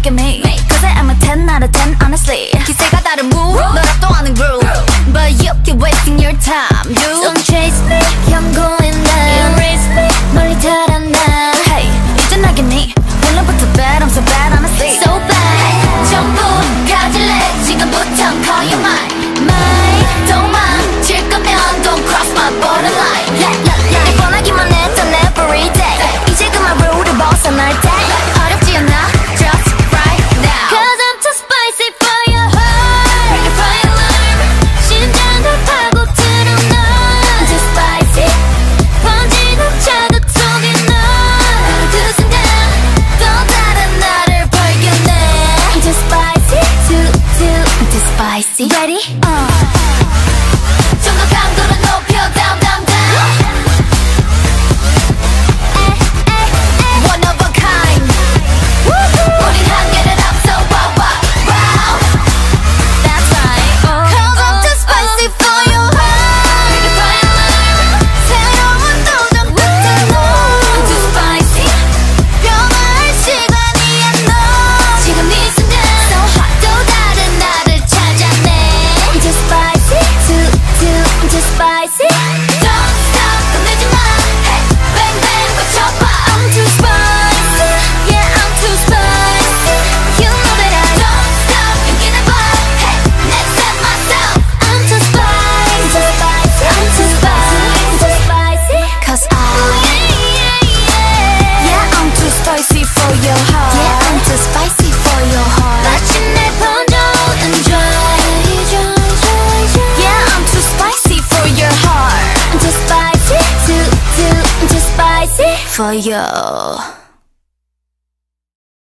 at me Cause I am a 10 out of 10 honestly 기세가 다른 move 널 압도하는 groove But you keep wasting your time dude Don't chase me 경고인데 Erase me 멀리 달아나 Hey 이젠 알겠니 원래부터 bad I'm so bad honestly So bad 전부 가질래 지금부터 call you mine 도망칠 거면 don't cross my borderline 날 뻔하기만 했던 every day 이제 그만 룰을 벗어날 때 어렵지 않아 just right now Cause I'm too spicy for your heart Break a fire alarm 심장을 파고들어 넌 Too spicy 번지는 차도 속에 넌 그 순간 또 다른 나를 발견해 Too spicy too spicy Ready? 좀 더 강도를 높여 down down down One of a kind 우린 한계를 앞서 wow wow wow That's right Cause I'm too spicy for your heart Break a fire alarm 새로운 도전 끝에 너 Too spicy 변화할 시간이야 너 지금 이 순간 So hot 또 다른 나를 찾아내 Too spicy too spicy Don't stop 끝내지 마 Hey bang bang 거쳐봐 I'm too spicy Yeah I'm too spicy You know that I don't stop 용기내봐 Hey let's set myself I'm too spicy I'm too spicy Cause Yeah I'm too spicy for your heart Yeah I'm too spicy for your heart 마치 내 번져오는 dry Yeah I'm too spicy for your heart I'm too spicy too spicy for you